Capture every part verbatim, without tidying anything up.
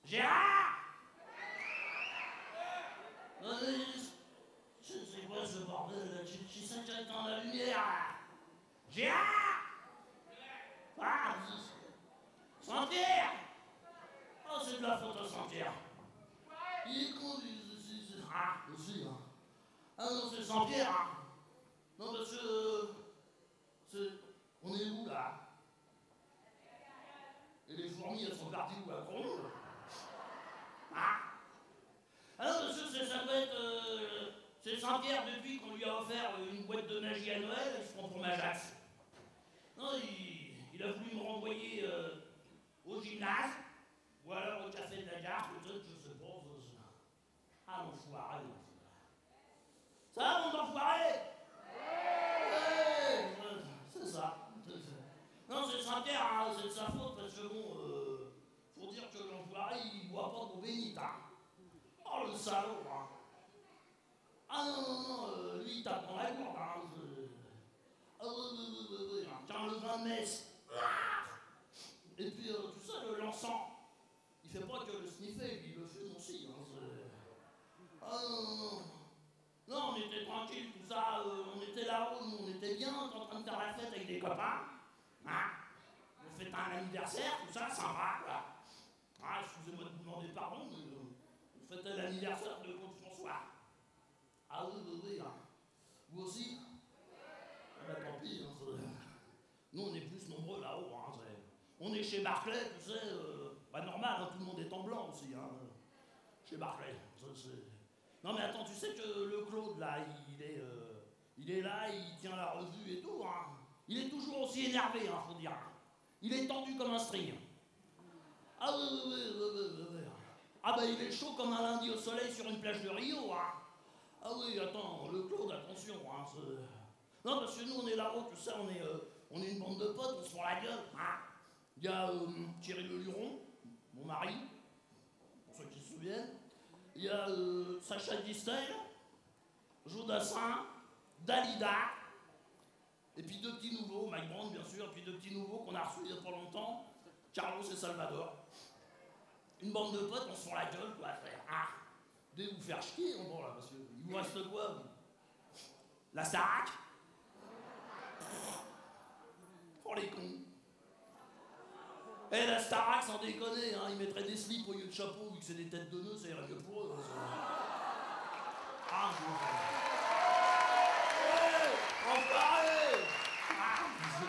Gérard! Non, mais, c'est quoi ce bordel là? J'ai cinq dans la lumière là. Gérard! Ah, Saint-Pierre! Oh, c'est de la faute à Saint-Pierre. Il est con, il- ah, aussi, hein. Ah non, c'est Saint-Pierre, hein. Non, parce que. euh, c'est- On est où là? Et les fourmis, elles sont parties où à Cronge? Ah! Alors, monsieur, c'est ça doit être. euh, c'est Saint-Pierre depuis qu'on lui a offert une boîte de magie à Noël, il se prend pour Majax. Non, il, il a voulu me renvoyer euh, au gymnase, ou alors au café de la gare, peut-être, je sais pas. Ça, ça. Ah, l'enfoiré. Ça va, mon enfoiré? Ouais, c'est ça. Non, c'est Saint-Pierre, hein, c'est de sa faute, parce que bon, euh, faut dire que l'enfoiré, il boit pas d'eau bénite, hein. Oh, le salaud, hein. Ah non, non, non, euh, lui, il tape dans la gourde, hein. Je... Ah oui, oui, oui, oui, oui, hein. Tiens, le vin de messe. Et puis, euh, tout ça, le l'encens, il fait pas que le sniffer, il le fume aussi, hein. Ah non, non, non. Non, on était tranquille, tout ça, euh, on était là-haut, nous, on était bien, on était en train de faire la fête avec des copains. Hein? On fait un anniversaire, tout ça, sympa, quoi. Ah, excusez-moi de vous demander pardon, mais euh, vous fêtez l'anniversaire de Claude François. Ah oui, oui, oui, hein. Vous aussi? Ah bah tant pis, hein, nous on est plus nombreux là-haut, hein, on est chez Barclay, tu sais, euh, bah normal, hein, tout le monde est en blanc aussi, hein, chez Barclay. Ça, non mais attends, tu sais que le Claude là, il est, euh, il est là, il tient la revue et tout, hein. Il est toujours aussi énervé, hein, faut dire. Il est tendu comme un string. Ah oui, oui, oui, oui, oui, oui, oui. Ah bah il est chaud comme un lundi au soleil sur une plage de Rio, hein. Ah oui, attends, le Claude, attention, hein. Non, parce que nous, on est là-haut, tout ça, on est, euh, on est une bande de potes, on se prend la gueule, hein. Il y a euh, Thierry Le Luron, mon mari, pour ceux qui se souviennent. Il y a euh, Sacha Distel, Jodassin, Dalida, et puis deux petits nouveaux, Mike Brown bien sûr, et puis deux petits nouveaux qu'on a reçus il y a pas longtemps, Carlos et Salvador. Une bande de potes, on se prend la gueule, quoi, frère. Ah, devez vous faire chier, en bon là, parce que il vous reste quoi, vous? La Starac? Oh les cons. Eh, la Starac, sans déconner, hein, ils mettraient des slips au lieu de chapeau, vu que c'est des têtes de nœuds, ça irait mieux pour eux. Ah, je vous hey, enfoiré. Ah,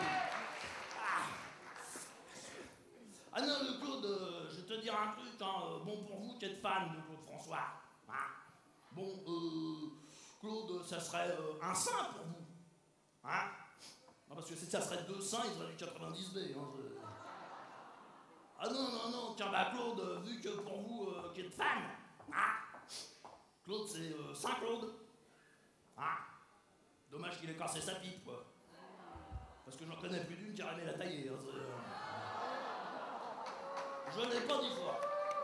ah non, le Claude, euh, je vais te dire un truc, hein, euh, bon pour vous qui êtes fan de Claude François. Hein. Bon, euh, Claude, ça serait euh, un saint pour vous. Hein? Non, parce que si ça serait deux saints, il serait du quatre-vingt-dix B. Hein, ah non, non, non, tiens, bah Claude, euh, vu que pour vous euh, qui êtes fan, hein? Claude, c'est euh, Saint-Claude. Hein? Dommage qu'il ait cassé sa pipe, quoi. Parce que j'en connais plus d'une qui a aimé la tailler. Hein, je l'ai pas dit fort.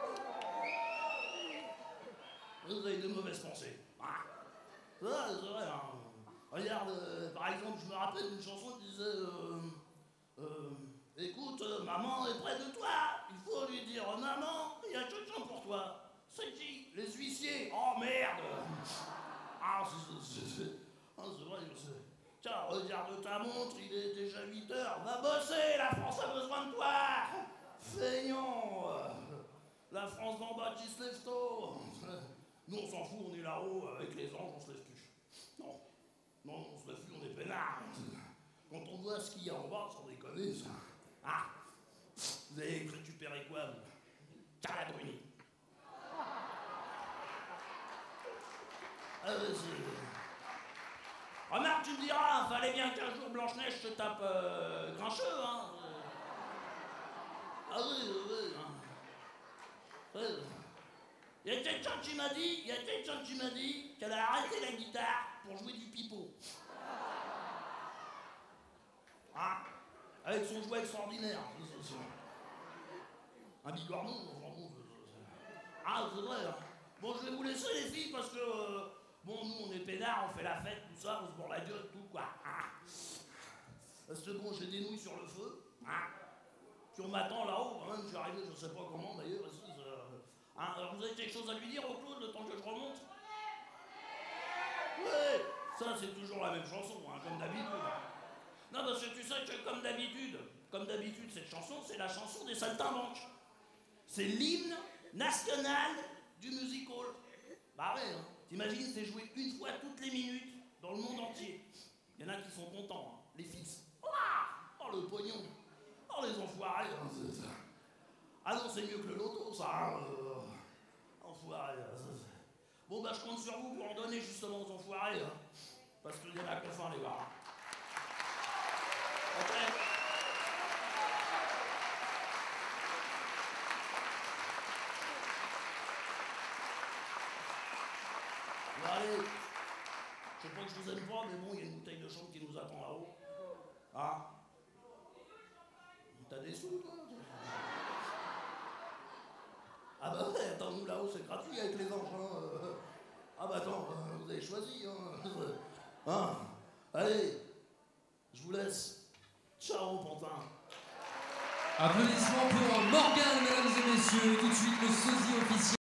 Vous avez de mauvaises pensées. Hein? Ouais, c'est vrai, hein. Regarde, euh, par exemple, je me rappelle d'une chanson qui disait euh, euh, écoute, euh, maman est près de toi, il faut lui dire maman, il y a quelqu'un pour toi. C'est qui? Les huissiers. Oh merde. Ah, c'est vrai, je sais. Tiens, regarde ta montre, il est déjà huit heures. Va bosser, la France a besoin de toi. Feignant. La France d'en bas qui se lève tôt. Nous, on s'en fout, on est là-haut, avec les anges, on se lève plus. Non. Non, on se lève plus, on est peinards. Quand on voit ce qu'il y a en bas, sans déconner, ça. Ah. Vous avez récupéré quoi, vous? Carla Bruni. Ah, remarque, tu me diras, fallait bien qu'un jour Blanche-Neige te tape euh, Grincheux, hein. Ah oui, oui, oui. Hein. Ouais. Il y a quelqu'un qui m'a dit, il y a quelqu'un qui m'a dit qu'elle a arrêté la guitare pour jouer du pipeau. Ah, avec son jouet extraordinaire. Un bigorneau, enfin bon. Ah, c'est vrai. Hein. Bon, je vais vous laisser les filles parce que, euh, bon, nous on est peinards, on fait la fête, tout ça, on se bourre la gueule, tout quoi. Ah. Parce que bon, j'ai des nouilles sur le feu. Ah. Puis on m'attend là-haut, quand même, je suis arrivé, je sais pas comment d'ailleurs. Hein, alors vous avez quelque chose à lui dire au Claude, le temps que je remonte? Ouais, ça c'est toujours la même chanson, hein, comme d'habitude. Non, parce que tu sais que comme d'habitude, comme d'habitude, cette chanson, c'est la chanson des saltimbanques. C'est l'hymne national du music hall. Bah ouais, hein. T'imagines, c'est joué une fois toutes les minutes dans le monde entier. Il y en a qui sont contents, hein, les fils. Oh, le pognon. Oh, les enfoirés. Hein, c'est ça. Ah non, c'est mieux que le loto, ça. Hein, euh... Enfoirés. Hein, bon, bah, je compte sur vous pour en donner justement aux enfoirés. Hein, parce qu'il y en a qui ont faim, les gars. Ok. Bon, allez. Je sais pas que je vous aime pas, mais bon, il y a une bouteille de chambre qui nous attend là-haut. Ah. T'as des sous, toi? Ah bah ouais, attends, nous là-haut, c'est gratuit avec les anges, hein. Ah bah attends, vous avez choisi, hein. Hein. Allez, je vous laisse. Ciao, Pantin. Applaudissements pour Morgane, mesdames et messieurs. Tout de suite, le sosie officiel.